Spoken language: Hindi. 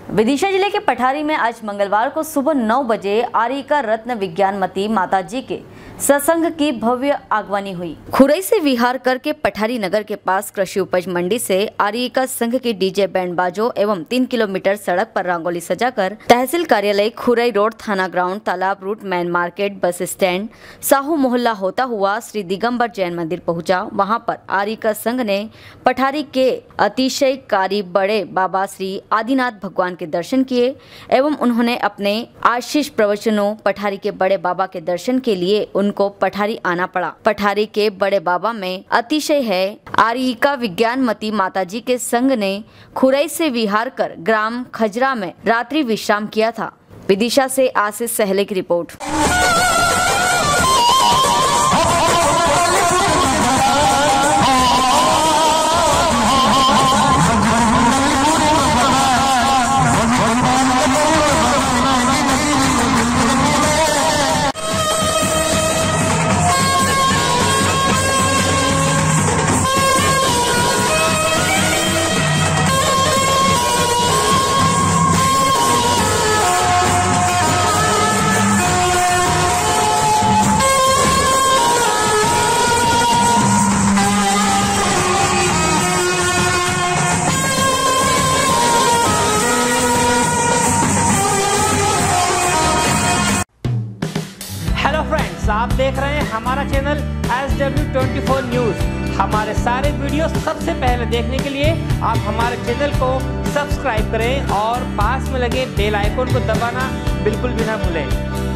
विदिशा जिले के पठारी में आज मंगलवार को सुबह 9 बजे आरिका रत्न विज्ञानमती माताजी के सत्संग की भव्य आगवानी हुई। खुरई से विहार करके पठारी नगर के पास कृषि उपज मंडी से आरिका संघ की डीजे बैंड बाजो एवं 3 किलोमीटर सड़क पर रंगोली सजाकर तहसील कार्यालय खुरई रोड, थाना ग्राउंड, तालाब route, main market, bus stand, Sahu Mohalla होता हुआ श्री दिगंबर जैन मंदिर पहुंचा। वहां पर आरिका संघ ने पठारी के अतिशयकारी बड़े बाबा श्री आदिनाथ भगवान के दर्शन किए एवं उन्होंने अपने आशीष प्रवचनों पठारी के बड़े बाबा के दर्शन के लिए उनको पठारी आना पड़ा। पठारी के बड़े बाबा में अतिशय है। आरिका विज्ञानमती माताजी के संघ ने खुरई से विहार कर ग्राम खजरा में रात्रि विश्राम किया था। विदिशा से आशीष सहले की रिपोर्ट। हेलो फ्रेंड्स, आप देख रहे हैं हमारा चैनल SW24 न्यूज़। हमारे सारे वीडियो सबसे पहले देखने के लिए आप हमारे चैनल को सब्सक्राइब करें और पास में लगे बेल आइकन को दबाना बिल्कुल भी ना भूलें।